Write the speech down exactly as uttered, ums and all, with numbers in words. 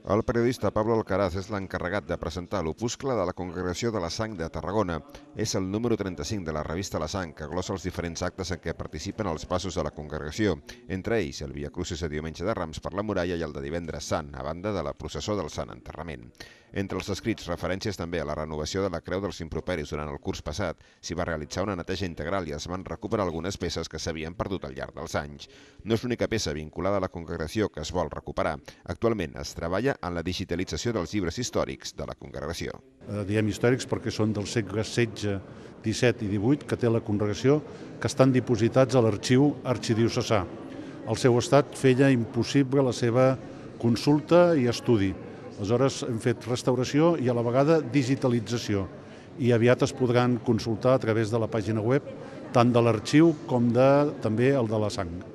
El periodista Pablo Alcaraz és l'encarregat de presentar l'opuscle de la Congregació de la Sang de Tarragona. És el número trenta-cinc de la revista La Sang, que glossa els diferents actes en què participen els passos de la congregació, entre ells el Via Crucis de Diumenge de Rams per la Muralla i el de Divendres Sant, a banda de la processó del Sant Enterrament. Entre els escrits, referències també a la renovació de la Creu dels Improperis durant el curs passat. S'hi va realitzar una neteja integral i es van recuperar algunes peces que s'havien perdut al llarg dels anys. No és l'única peça vinculada a la congregació que es vol recuperar. Actualment es treballa en la digitalització dels llibres històrics de la congregació. Eh, diem històrics perquè són dels segles setze, disset i divuit que té la congregació, que estan dipositats a l'arxiu arxidiocesà. El seu estat feia impossible la seva consulta i estudi. Aleshores hem fet restauració i a la vegada digitalització i aviat es podran consultar a través de la pàgina web tant de l'arxiu com de, també el de la sang.